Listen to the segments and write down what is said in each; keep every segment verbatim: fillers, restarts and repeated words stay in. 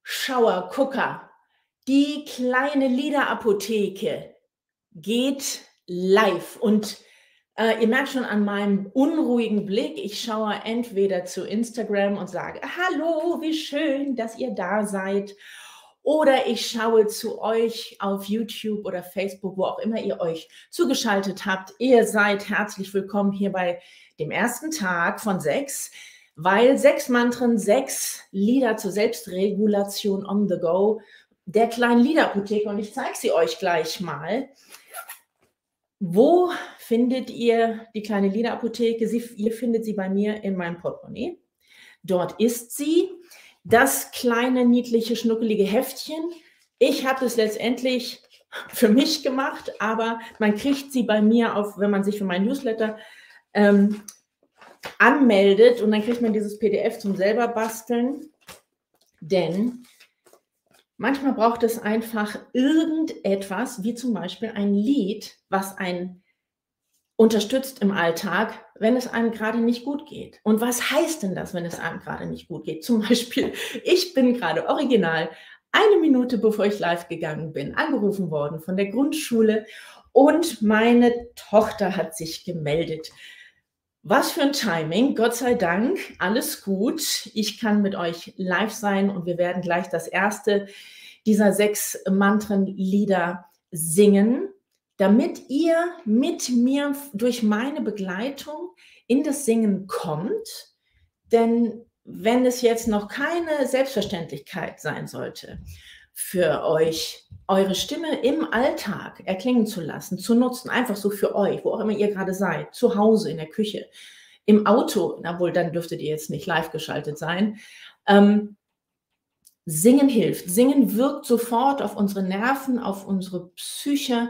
Schauer, Gucker, die kleine Liederapotheke geht live und, äh, ihr merkt schon an meinem unruhigen Blick, ich schaue entweder zu Instagram und sage: „Hallo, wie schön, dass ihr da seid“, oder ich schaue zu euch auf YouTube oder Facebook, wo auch immer ihr euch zugeschaltet habt. Ihr seid herzlich willkommen hier bei dem ersten Tag von sechs, weil sechs Mantren, sechs Lieder zur Selbstregulation on the go der kleinen Liederapotheke und ich zeige sie euch gleich mal. Wo findet ihr die kleine Liederapotheke? Sie ihr findet sie bei mir in meinem Portemonnaie. Dort ist sie, das kleine, niedliche, schnuckelige Heftchen. Ich habe es letztendlich für mich gemacht, aber man kriegt sie bei mir auf, wenn man sich für meinen Newsletter ähm, anmeldet und dann kriegt man dieses P D F zum selber basteln, denn manchmal braucht es einfach irgendetwas, wie zum Beispiel ein Lied, was einen unterstützt im Alltag, wenn es einem gerade nicht gut geht. Und was heißt denn das, wenn es einem gerade nicht gut geht? Zum Beispiel, ich bin gerade original eine Minute bevor ich live gegangen bin, angerufen worden von der Grundschule und meine Tochter hat sich gemeldet. Was für ein Timing, Gott sei Dank, alles gut. Ich kann mit euch live sein und wir werden gleich das erste dieser sechs Mantrenlieder singen, damit ihr mit mir durch meine Begleitung in das Singen kommt. Denn wenn es jetzt noch keine Selbstverständlichkeit sein sollte, für euch eure Stimme im Alltag erklingen zu lassen, zu nutzen, einfach so für euch, wo auch immer ihr gerade seid, zu Hause, in der Küche, im Auto, na wohl, dann dürftet ihr jetzt nicht live geschaltet sein. Ähm, Singen hilft. Singen wirkt sofort auf unsere Nerven, auf unsere Psyche.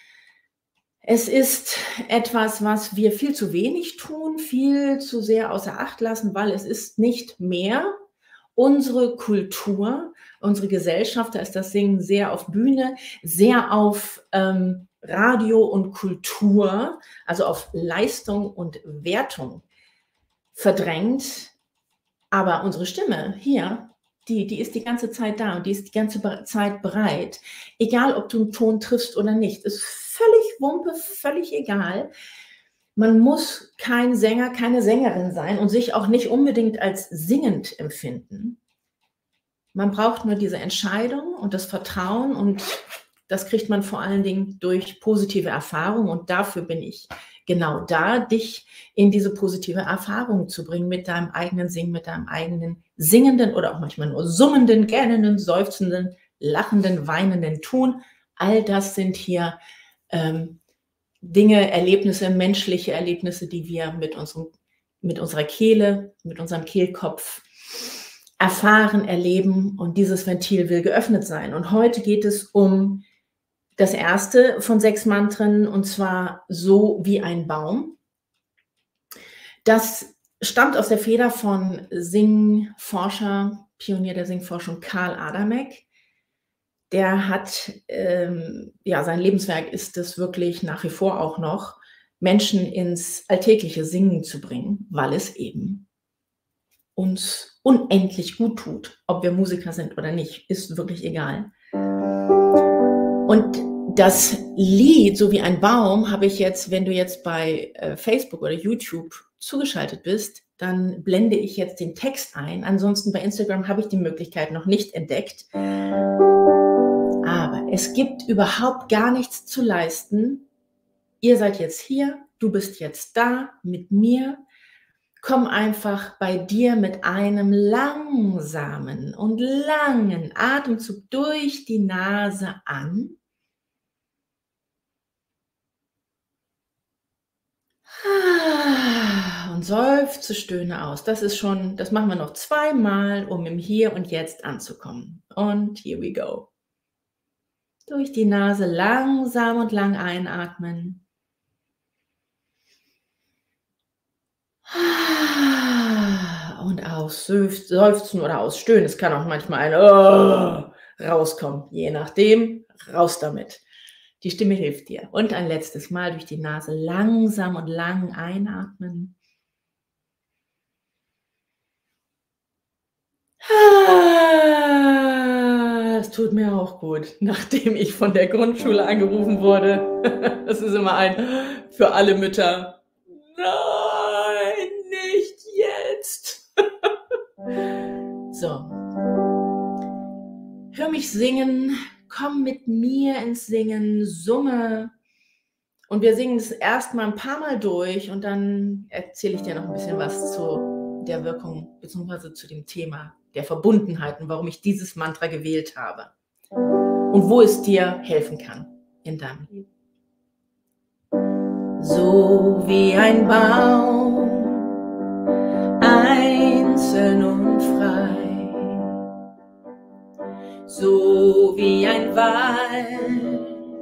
Es ist etwas, was wir viel zu wenig tun, viel zu sehr außer Acht lassen, weil es ist nicht mehr unsere Kultur, unsere Gesellschaft. Da ist das Singen sehr auf Bühne, sehr auf ähm, Radio und Kultur, also auf Leistung und Wertung verdrängt. Aber unsere Stimme hier, die, die ist die ganze Zeit da und die ist die ganze Zeit bereit. Egal, ob du einen Ton triffst oder nicht, ist völlig Wumpe, völlig egal. Man muss kein Sänger, keine Sängerin sein und sich auch nicht unbedingt als singend empfinden. Man braucht nur diese Entscheidung und das Vertrauen und das kriegt man vor allen Dingen durch positive Erfahrung und dafür bin ich genau da, dich in diese positive Erfahrung zu bringen mit deinem eigenen Singen, mit deinem eigenen singenden oder auch manchmal nur summenden, gähnenden, seufzenden, lachenden, weinenden Tun. All das sind hier ähm, Dinge, Erlebnisse, menschliche Erlebnisse, die wir mit, unserem, mit unserer Kehle, mit unserem Kehlkopf erfahren, erleben und dieses Ventil will geöffnet sein. Und heute geht es um das erste von sechs Mantren und zwar so wie ein Baum. Das stammt aus der Feder von Singforscher, Pionier der Singforschung Karl Adamek. Der hat, ähm, ja, sein Lebenswerk ist es wirklich nach wie vor auch noch, Menschen ins alltägliche Singen zu bringen, weil es eben uns unendlich gut tut. Ob wir Musiker sind oder nicht, ist wirklich egal. Und das Lied, so wie ein Baum, habe ich jetzt, wenn du jetzt bei äh, Facebook oder YouTube zugeschaltet bist, dann blende ich jetzt den Text ein. Ansonsten bei Instagram habe ich die Möglichkeit noch nicht entdeckt. Aber es gibt überhaupt gar nichts zu leisten. Ihr seid jetzt hier, du bist jetzt da mit mir. Komm einfach bei dir mit einem langsamen und langen Atemzug durch die Nase an. Und seufze, stöhne aus. Das ist schon, das machen wir noch zweimal, um im Hier und Jetzt anzukommen. Und here we go. Durch die Nase langsam und lang einatmen. Und ausseufzen oder ausstöhnen. Es kann auch manchmal ein oh rauskommen, je nachdem. Raus damit. Die Stimme hilft dir. Und ein letztes Mal durch die Nase langsam und lang einatmen. tut mir auch gut, nachdem ich von der Grundschule angerufen wurde. Das ist immer ein für alle Mütter. Nein, nicht jetzt. So. Hör mich singen, komm mit mir ins Singen, summe. Und wir singen es erstmal ein paar Mal durch und dann erzähle ich dir noch ein bisschen was zu der Wirkung bzw. zu dem Thema der Verbundenheit und warum ich dieses Mantra gewählt habe und wo es dir helfen kann in deinem Leben. So wie ein Baum, einzeln und frei, so wie ein Wald,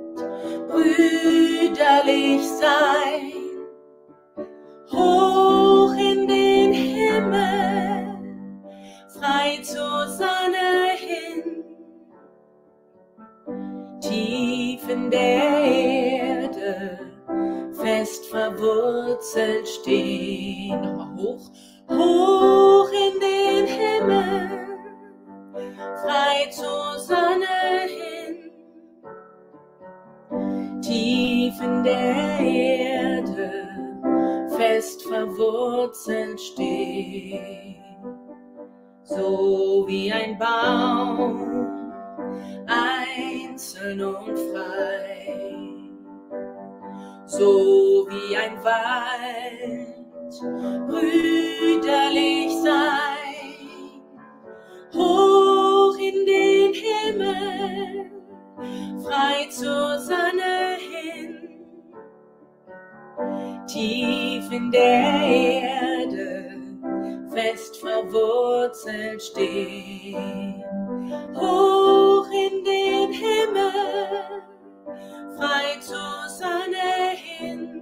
brüderlich sein, hoch in den Himmel, frei zur Sonne hin, tief in der Erde, fest verwurzelt stehen. Nochmal hoch, hoch in den Himmel, frei zur Sonne hin, tief in der Erde, fest verwurzelt stehen. So wie ein Baum, einzeln und frei, so wie ein Wald, brüderlich sein, hoch in den Himmel, frei zur Sonne hin, tief in der Erde, fest verwurzelt stehen, hoch in den Himmel, frei zur Sonne hin,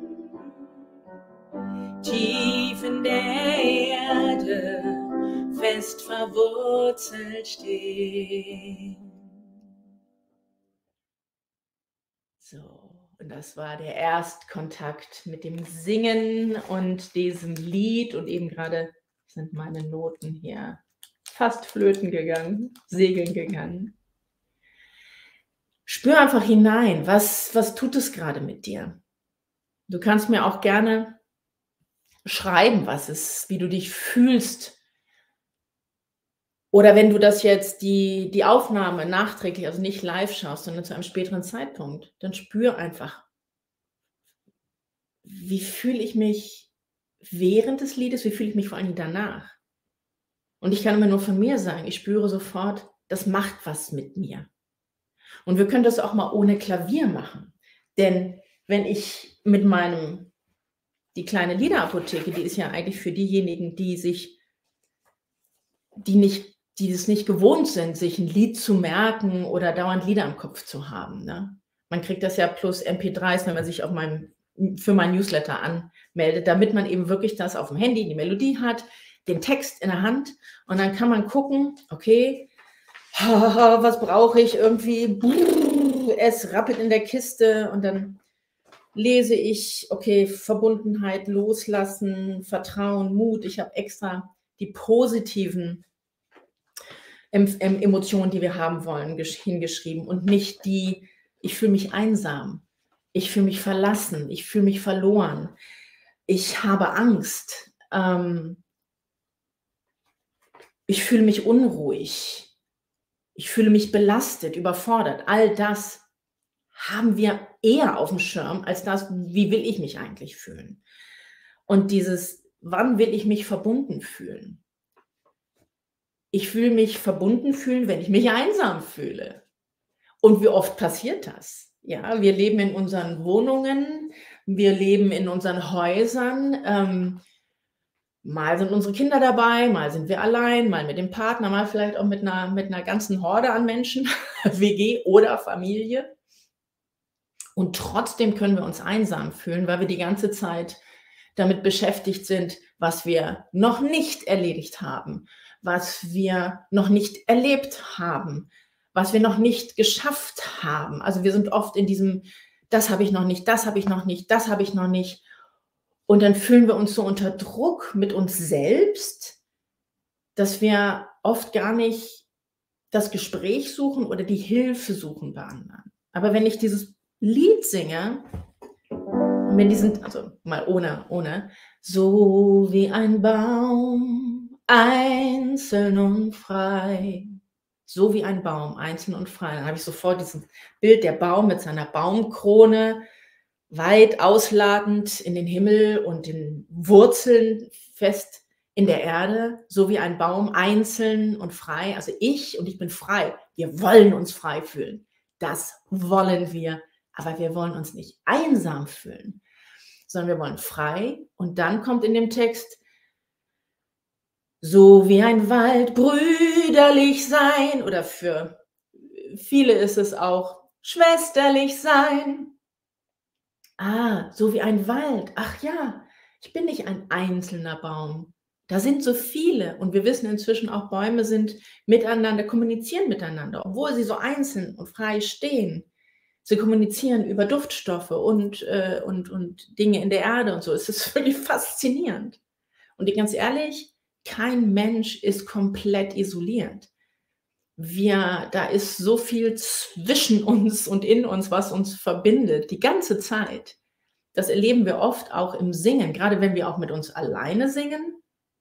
tief in der Erde, fest verwurzelt stehen. So, und das war der Erstkontakt mit dem Singen und diesem Lied und eben gerade sind meine Noten hier fast flöten gegangen, segeln gegangen. Spür einfach hinein, was, was tut es gerade mit dir? Du kannst mir auch gerne schreiben, was es, wie du dich fühlst. Oder wenn du das jetzt, die, die Aufnahme nachträglich, also nicht live schaust, sondern zu einem späteren Zeitpunkt, dann spür einfach, wie fühle ich mich während des Liedes, wie fühle ich mich vor allem danach. Und ich kann immer nur von mir sagen, ich spüre sofort, das macht was mit mir. Und wir können das auch mal ohne Klavier machen. Denn wenn ich mit meinem, die kleine Liederapotheke, die ist ja eigentlich für diejenigen, die sich, die nicht, die es nicht gewohnt sind, sich ein Lied zu merken oder dauernd Lieder im Kopf zu haben. Ne? Man kriegt das ja plus M P drei s, wenn man sich auf meinem, für mein Newsletter anmeldet, damit man eben wirklich das auf dem Handy, die Melodie hat, den Text in der Hand und dann kann man gucken, okay, was brauche ich irgendwie, es rappelt in der Kiste und dann lese ich, okay, Verbundenheit, Loslassen, Vertrauen, Mut. Ich habe extra die positiven Emotionen, die wir haben wollen, hingeschrieben und nicht die, ich fühle mich einsam, ich fühle mich verlassen, ich fühle mich verloren, ich habe Angst, ähm, ich fühle mich unruhig, ich fühle mich belastet, überfordert. All das haben wir eher auf dem Schirm, als das, wie will ich mich eigentlich fühlen? Und dieses, wann will ich mich verbunden fühlen? Ich fühle mich verbunden fühlen, wenn ich mich einsam fühle. Und wie oft passiert das? Ja, wir leben in unseren Wohnungen, wir leben in unseren Häusern, ähm, mal sind unsere Kinder dabei, mal sind wir allein, mal mit dem Partner, mal vielleicht auch mit einer, mit einer ganzen Horde an Menschen, W G oder Familie. Und trotzdem können wir uns einsam fühlen, weil wir die ganze Zeit damit beschäftigt sind, was wir noch nicht erledigt haben, was wir noch nicht erlebt haben, was wir noch nicht geschafft haben. Also wir sind oft in diesem, das habe ich noch nicht, das habe ich noch nicht, das habe ich noch nicht. Und dann fühlen wir uns so unter Druck mit uns selbst, dass wir oft gar nicht das Gespräch suchen oder die Hilfe suchen bei anderen. Aber wenn ich dieses Lied singe, und wenn diesen, also mal ohne, ohne, so wie ein Baum, einzeln und frei, so wie ein Baum, einzeln und frei, dann habe ich sofort dieses Bild, der Baum mit seiner Baumkrone, weit ausladend in den Himmel und den Wurzeln fest in der Erde, so wie ein Baum, einzeln und frei. Also ich und ich bin frei. Wir wollen uns frei fühlen. Das wollen wir, aber wir wollen uns nicht einsam fühlen, sondern wir wollen frei. Und dann kommt in dem Text, so wie ein Wald brüderlich sein, oder für viele ist es auch schwesterlich sein. Ah, so wie ein Wald. Ach ja, ich bin nicht ein einzelner Baum. Da sind so viele und wir wissen inzwischen auch, Bäume sind miteinander, kommunizieren miteinander, obwohl sie so einzeln und frei stehen. Sie kommunizieren über Duftstoffe und, äh, und, und Dinge in der Erde und so. Es ist wirklich faszinierend. Und ganz ehrlich, kein Mensch ist komplett isoliert. Wir, da ist so viel zwischen uns und in uns, was uns verbindet, die ganze Zeit. Das erleben wir oft auch im Singen, gerade wenn wir auch mit uns alleine singen,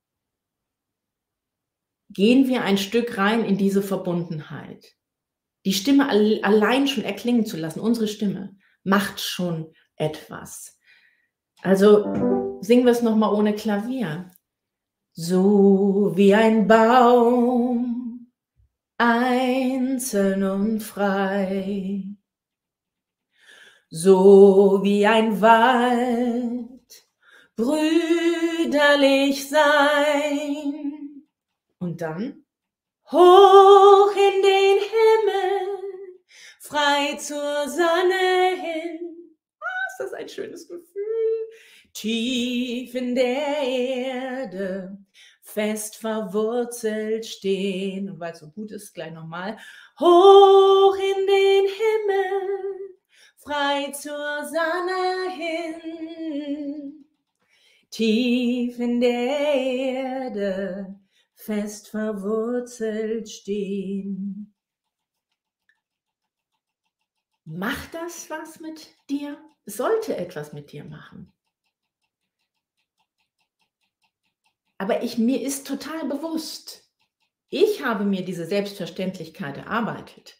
gehen wir ein Stück rein in diese Verbundenheit. Die Stimme al allein schon erklingen zu lassen, unsere Stimme, macht schon etwas. Also singen wir es noch mal ohne Klavier. So wie ein Baum, einzeln und frei, so wie ein Wald, brüderlich sein. Und dann hoch in den Himmel, frei zur Sonne hin. Ah, ist das ein schönes Gefühl. Tief in der Erde, fest verwurzelt stehen. Und weil es so gut ist, gleich nochmal. Hoch in den Himmel, frei zur Sonne hin. Tief in der Erde, fest verwurzelt stehen. Macht das was mit dir? Es sollte etwas mit dir machen. Aber ich, mir ist total bewusst, ich habe mir diese Selbstverständlichkeit erarbeitet.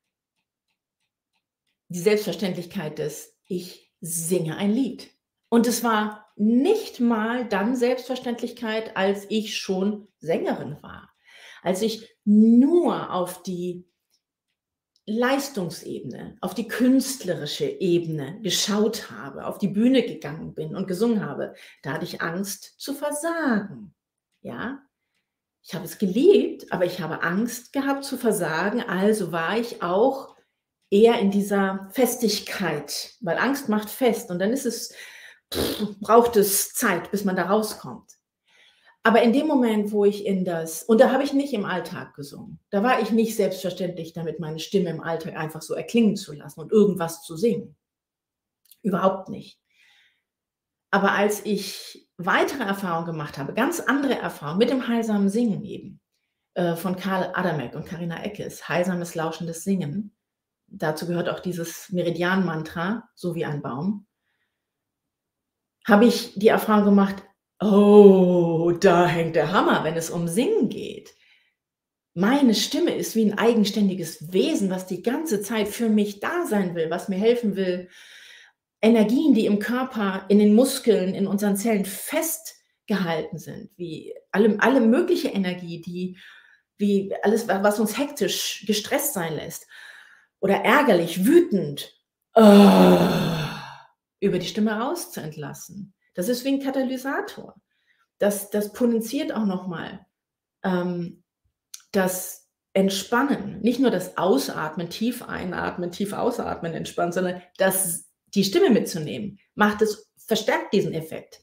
Die Selbstverständlichkeit des, ich singe ein Lied. Und es war nicht mal dann Selbstverständlichkeit, als ich schon Sängerin war. Als ich nur auf die Leistungsebene, auf die künstlerische Ebene geschaut habe, auf die Bühne gegangen bin und gesungen habe, da hatte ich Angst zu versagen. Ja, ich habe es geliebt, aber ich habe Angst gehabt zu versagen, also war ich auch eher in dieser Festigkeit, weil Angst macht fest und dann ist es, pff, braucht es Zeit, bis man da rauskommt. Aber in dem Moment, wo ich in das, und da habe ich nicht im Alltag gesungen, da war ich nicht selbstverständlich damit, meine Stimme im Alltag einfach so erklingen zu lassen und irgendwas zu singen. Überhaupt nicht. Aber als ich weitere Erfahrungen gemacht habe, ganz andere Erfahrungen mit dem heilsamen Singen eben, äh, von Karl Adamek und Carina Eckes, heilsames, lauschendes Singen, dazu gehört auch dieses Meridian-Mantra, so wie ein Baum, habe ich die Erfahrung gemacht, oh, da hängt der Hammer, wenn es um Singen geht. Meine Stimme ist wie ein eigenständiges Wesen, was die ganze Zeit für mich da sein will, was mir helfen will, Energien, die im Körper, in den Muskeln, in unseren Zellen festgehalten sind, wie alle, alle mögliche Energie, die, wie alles, was uns hektisch, gestresst sein lässt oder ärgerlich, wütend, oh, über die Stimme raus zu entlassen. Das ist wie ein Katalysator. Das, das potenziert auch nochmal ähm, das Entspannen. Nicht nur das Ausatmen, tief einatmen, tief ausatmen entspannen, sondern das, die Stimme mitzunehmen, macht es, verstärkt diesen Effekt.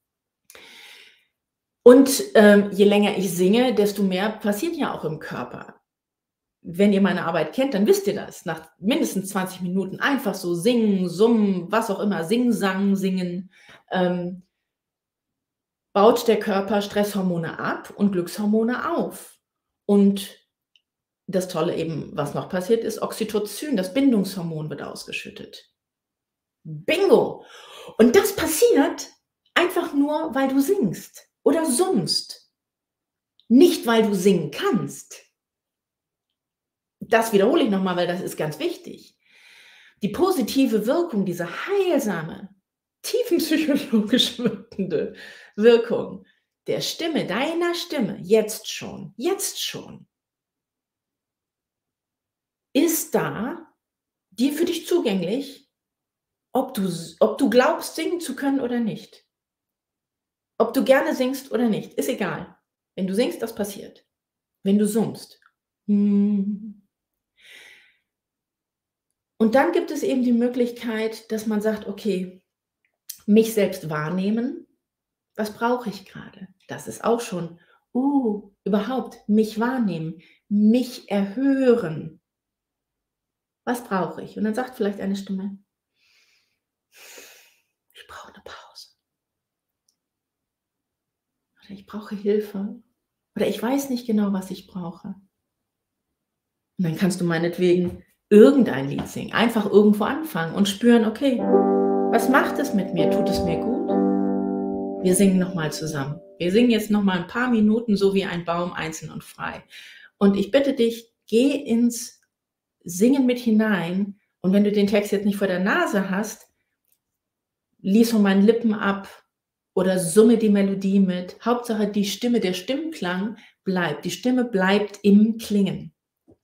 Und ähm, je länger ich singe, desto mehr passiert ja auch im Körper. Wenn ihr meine Arbeit kennt, dann wisst ihr das. Nach mindestens zwanzig Minuten einfach so singen, summen, was auch immer, singen, sang, singen, ähm, baut der Körper Stresshormone ab und Glückshormone auf. Und das Tolle eben, was noch passiert ist, Oxytocin, das Bindungshormon wird ausgeschüttet. Bingo! Und das passiert einfach nur, weil du singst oder summst. Nicht, weil du singen kannst. Das wiederhole ich nochmal, weil das ist ganz wichtig. Die positive Wirkung, diese heilsame, tiefenpsychologisch wirkende Wirkung der Stimme, deiner Stimme, jetzt schon, jetzt schon, ist da, dir für dich zugänglich, ob du, ob du glaubst, singen zu können oder nicht. Ob du gerne singst oder nicht, ist egal. Wenn du singst, das passiert. Wenn du summst. Und dann gibt es eben die Möglichkeit, dass man sagt, okay, mich selbst wahrnehmen. Was brauche ich gerade? Das ist auch schon, uh, überhaupt mich wahrnehmen, mich erhören. Was brauche ich? Und dann sagt vielleicht eine Stimme, ich brauche eine Pause. Oder ich brauche Hilfe. Oder ich weiß nicht genau, was ich brauche. Und dann kannst du meinetwegen irgendein Lied singen. Einfach irgendwo anfangen und spüren, okay, was macht es mit mir? Tut es mir gut? Wir singen nochmal zusammen. Wir singen jetzt nochmal ein paar Minuten, so wie ein Baum, einzeln und frei. Und ich bitte dich, geh ins Singen mit hinein. Und wenn du den Text jetzt nicht vor der Nase hast, lies von meinen Lippen ab oder summe die Melodie mit. Hauptsache die Stimme, der Stimmklang bleibt. Die Stimme bleibt im Klingen.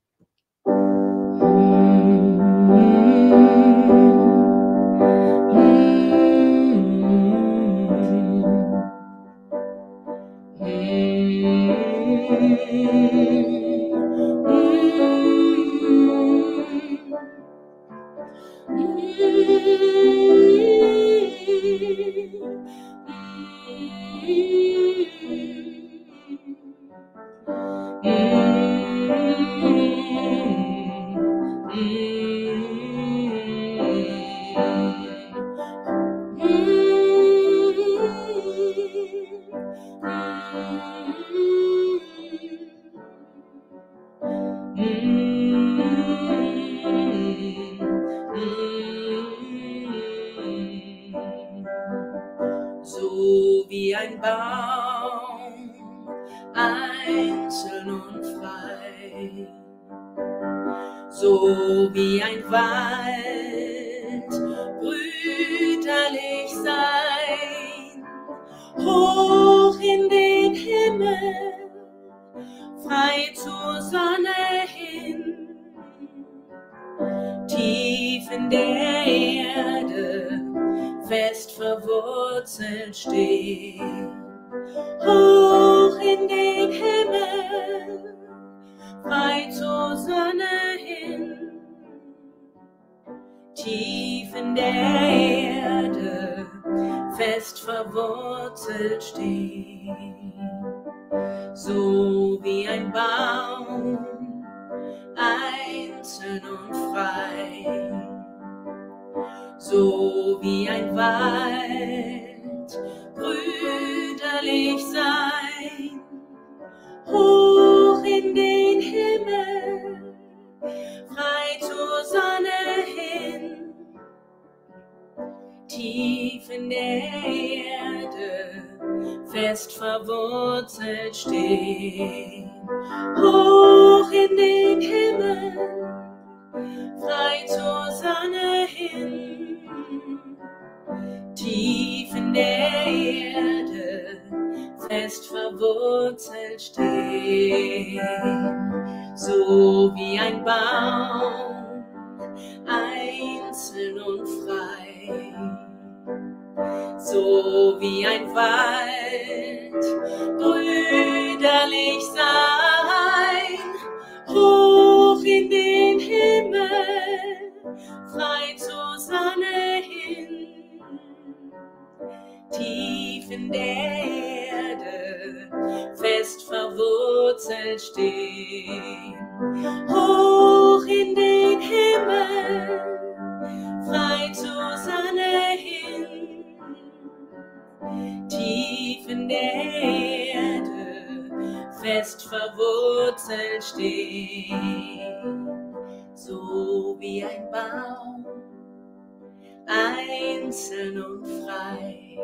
So wie ein Baum, einzeln und frei, so wie ein Wald, brüderlich sein, hoch in den Himmel, frei zur Sonne hin, tief in der Erde, fest verwurzelt stehen, hoch in den Himmel, frei zur Sonne hin, tief in der Erde, fest verwurzelt stehen, so wie ein Baum, einzeln und frei, so wie ein Wald, brüderlich sein, hoch in den Himmel, frei zur Sonne hin, tief in der Erde, fest verwurzelt stehen, hoch in den Himmel, frei zur Sonne hin, tief in der Erde, fest verwurzelt stehen, so wie ein Baum, einzeln und frei, so wie ein Wald, brüderlich sein, hoch in den Himmel, frei zur Sonne hin, tief in der Erde, fest verwurzelt stehen, hoch in den Himmel, frei zur Sonne hin, tief in der Erde, fest verwurzelt stehen. so wie ein Baum, einzeln und frei,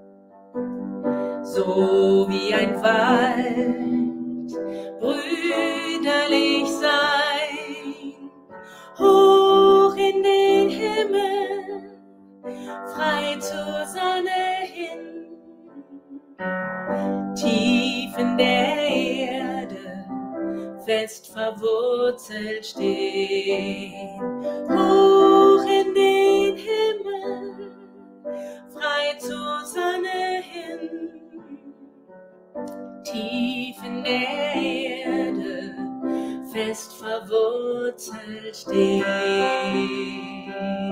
so wie ein Wald, brüderlich sein, hoch in den Himmel, frei zur Sonne hin, tief in der Erde, fest verwurzelt stehen, hoch in den Himmel, frei zur Sonne hin, tief in der Erde, fest verwurzelt stehen.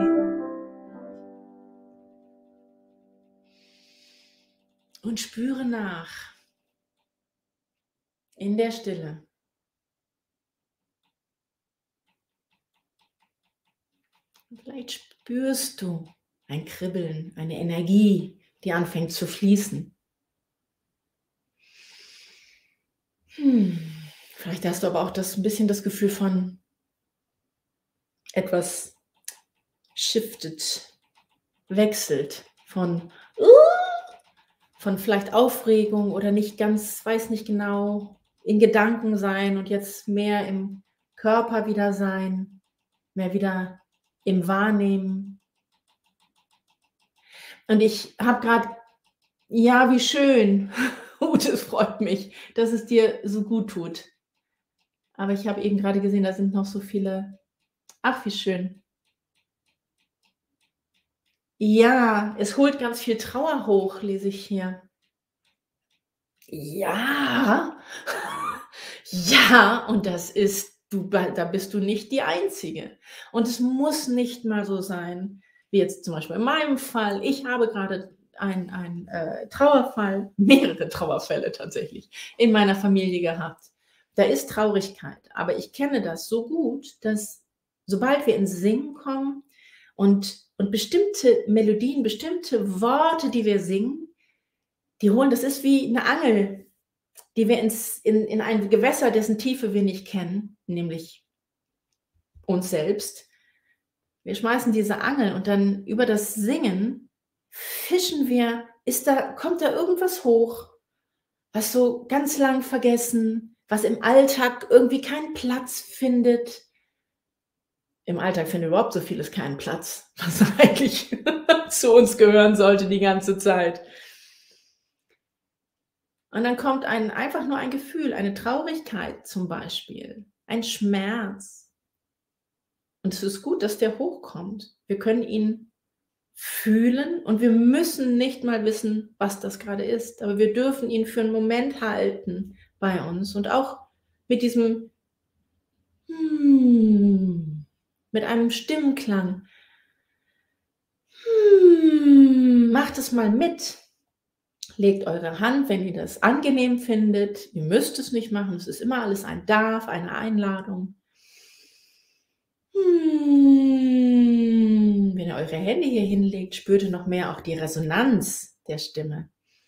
Und spüre nach in der Stille. Vielleicht spürst du ein Kribbeln, eine Energie, die anfängt zu fließen. Hm. Vielleicht hast du aber auch das, ein bisschen das Gefühl von etwas shiftet, wechselt, von, uh, von vielleicht Aufregung oder nicht ganz, weiß nicht genau, in Gedanken sein und jetzt mehr im Körper wieder sein, mehr wieder im Wahrnehmen. Und ich habe gerade, ja, wie schön, und es freut mich, dass es dir so gut tut. Aber ich habe eben gerade gesehen, da sind noch so viele, ach, wie schön. Ja, es holt ganz viel Trauer hoch, lese ich hier. Ja, ja, und das ist, du, da bist du nicht die Einzige. Und es muss nicht mal so sein, wie jetzt zum Beispiel in meinem Fall. Ich habe gerade einen, einen äh, Trauerfall, mehrere Trauerfälle tatsächlich, in meiner Familie gehabt. Da ist Traurigkeit, aber ich kenne das so gut, dass sobald wir ins Singen kommen und, und bestimmte Melodien, bestimmte Worte, die wir singen, die holen, das ist wie eine Angel, die wir ins, in, in ein Gewässer, dessen Tiefe wir nicht kennen, nämlich uns selbst. Wir schmeißen diese Angel und dann über das Singen fischen wir, ist da, kommt da irgendwas hoch, was so ganz lang vergessen, was im Alltag irgendwie keinen Platz findet. Im Alltag findet überhaupt so vieles keinen Platz, was eigentlich zu uns gehören sollte die ganze Zeit. Und dann kommt ein, einfach nur ein Gefühl, eine Traurigkeit zum Beispiel, ein Schmerz. Und es ist gut, dass der hochkommt. Wir können ihn fühlen und wir müssen nicht mal wissen, was das gerade ist. Aber wir dürfen ihn für einen Moment halten bei uns und auch mit diesem hmm, mit einem Stimmklang. Hmm, macht es mal mit. Legt eure Hand, wenn ihr das angenehm findet. Ihr müsst es nicht machen. Es ist immer alles ein Darf, eine Einladung. Hm, wenn ihr eure Hände hier hinlegt, spürt ihr noch mehr auch die Resonanz der Stimme.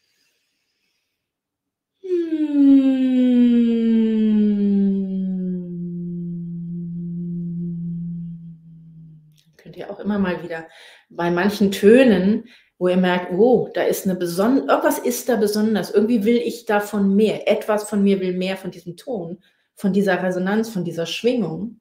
Hm. Könnt ihr auch immer mal wieder bei manchen Tönen, wo ihr merkt, oh, da ist eine besondere, irgendwas ist da besonders, irgendwie will ich davon mehr, etwas von mir will mehr von diesem Ton, von dieser Resonanz, von dieser Schwingung.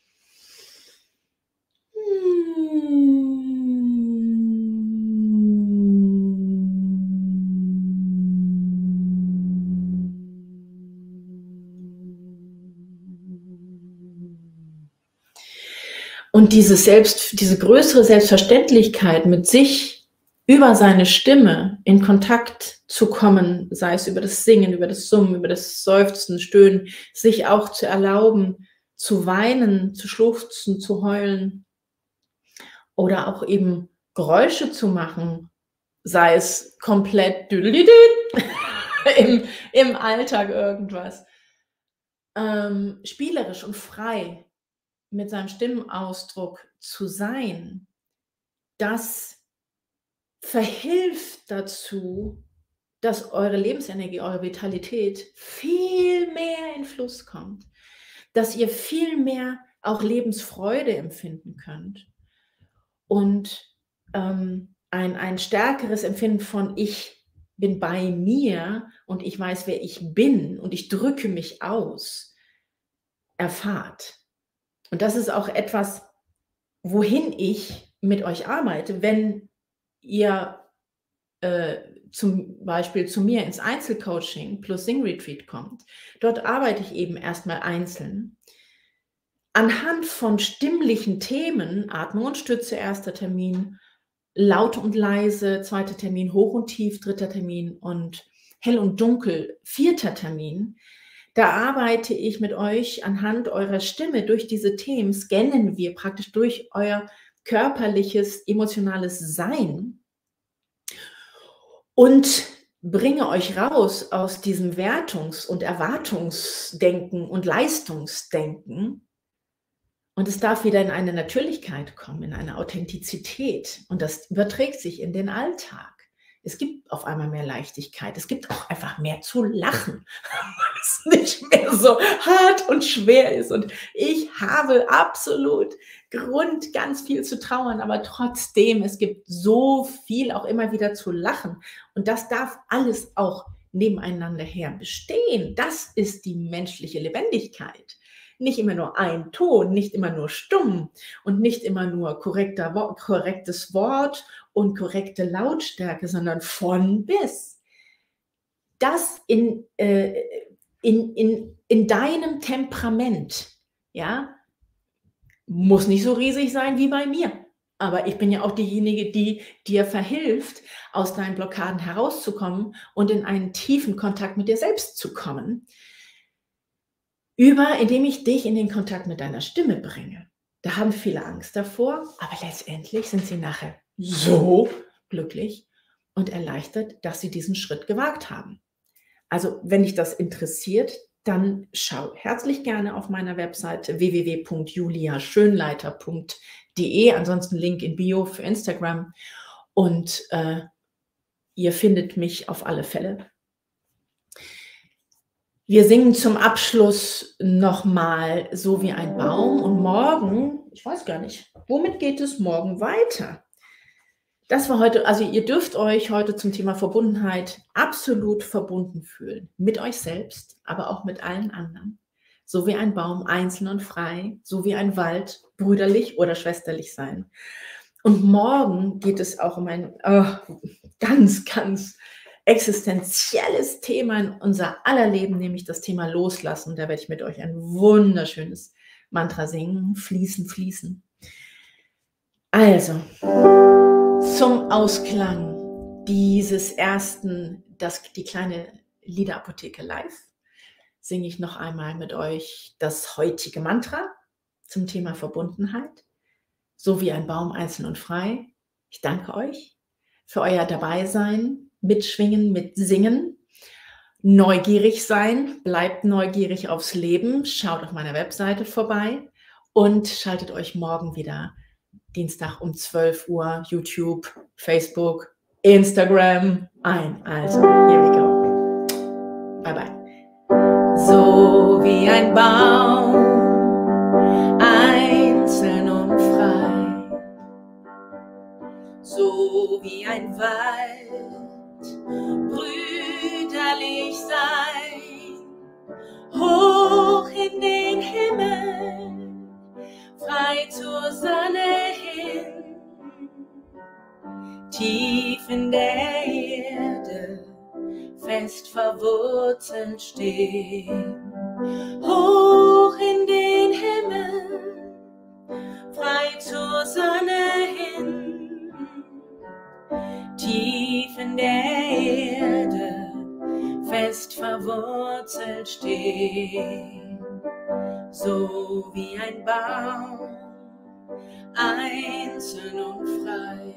Und diese Selbst, diese größere Selbstverständlichkeit mit sich über seine Stimme in Kontakt zu kommen, sei es über das Singen, über das Summen, über das Seufzen, Stöhnen, sich auch zu erlauben, zu weinen, zu schluchzen, zu heulen oder auch eben Geräusche zu machen, sei es komplett im, im Alltag irgendwas, ähm, spielerisch und frei mit seinem Stimmenausdruck zu sein, das verhilft dazu, dass eure Lebensenergie, eure Vitalität viel mehr in Fluss kommt. dass ihr viel mehr auch Lebensfreude empfinden könnt und ähm, ein, ein stärkeres Empfinden von ich bin bei mir und ich weiß, wer ich bin und ich drücke mich aus, erfahrt. Und das ist auch etwas, wohin ich mit euch arbeite, wenn ihr äh, zum Beispiel zu mir ins Einzelcoaching plus Sing Retreat kommt. Dort arbeite ich eben erstmal einzeln. Anhand von stimmlichen Themen, Atmung und Stütze, erster Termin, laut und leise, zweiter Termin, hoch und tief, dritter Termin und hell und dunkel, vierter Termin, da arbeite ich mit euch anhand eurer Stimme durch diese Themen, scannen wir praktisch durch euer körperliches, emotionales Sein und bringe euch raus aus diesem Wertungs- und Erwartungsdenken und Leistungsdenken. Und es darf wieder in eine Natürlichkeit kommen, in eine Authentizität. Und das überträgt sich in den Alltag. Es gibt auf einmal mehr Leichtigkeit. Es gibt auch einfach mehr zu lachen, weil es nicht mehr so hart und schwer ist. Und ich habe absolut Grund, ganz viel zu trauern, aber trotzdem, es gibt so viel auch immer wieder zu lachen. Und das darf alles auch nebeneinander her bestehen. Das ist die menschliche Lebendigkeit. Nicht immer nur ein Ton, nicht immer nur stumm und nicht immer nur korrekter, korrektes Wort und korrekte Lautstärke, sondern von bis. Das in, äh, in, in, in deinem Temperament, ja, muss nicht so riesig sein wie bei mir. Aber ich bin ja auch diejenige, die dir verhilft, aus deinen Blockaden herauszukommen und in einen tiefen Kontakt mit dir selbst zu kommen. Über, indem ich dich in den Kontakt mit deiner Stimme bringe. Da haben viele Angst davor, aber letztendlich sind sie nachher so glücklich und erleichtert, dass sie diesen Schritt gewagt haben. Also, wenn dich das interessiert, dann schau herzlich gerne auf meiner Webseite w w w punkt julia schönleiter punkt de, ansonsten Link in Bio für Instagram und äh, ihr findet mich auf alle Fälle. Wir singen zum Abschluss nochmal So wie ein Baum und morgen, ich weiß gar nicht, womit geht es morgen weiter? Das war heute, also ihr dürft euch heute zum Thema Verbundenheit absolut verbunden fühlen. Mit euch selbst, aber auch mit allen anderen. So wie ein Baum, einzeln und frei, so wie ein Wald, brüderlich oder schwesterlich sein. Und morgen geht es auch um ein oh, ganz, ganz existenzielles Thema in unser aller Leben, nämlich das Thema Loslassen. Da werde ich mit euch ein wunderschönes Mantra singen. Fließen, fließen. Also, zum Ausklang dieses ersten, das, die kleine Liederapotheke live, singe ich noch einmal mit euch das heutige Mantra zum Thema Verbundenheit. So wie ein Baum, einzeln und frei. Ich danke euch für euer Dabeisein, Mitschwingen, Mitsingen, neugierig sein, bleibt neugierig aufs Leben, schaut auf meiner Webseite vorbei und schaltet euch morgen wieder Dienstag um zwölf Uhr YouTube, Facebook, Instagram ein. Also, here we go. Bye bye. So wie ein Baum, einzeln und frei, so wie ein Wald, brüderlich sein, hoch in den Himmel, frei zur Sonne hin, tief in der Erde, fest verwurzelt stehen, hoch in den Himmel, frei zur Sonne hin, tief in der Erde, fest verwurzelt stehen, so wie ein Baum, einzeln und frei,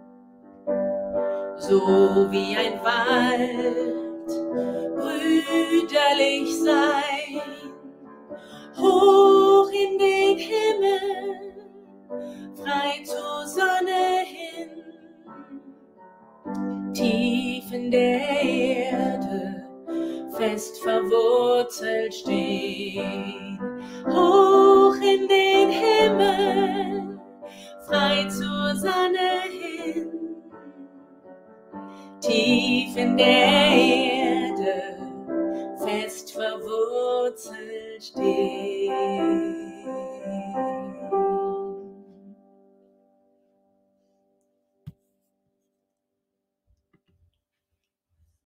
so wie ein Wald, brüderlich sein, hoch in den Himmel, frei zur Sonne hin, tief in der Erde, fest verwurzelt stehen, hoch in den Himmel, frei zur Sonne hin, tief in der Erde, fest verwurzelt steht.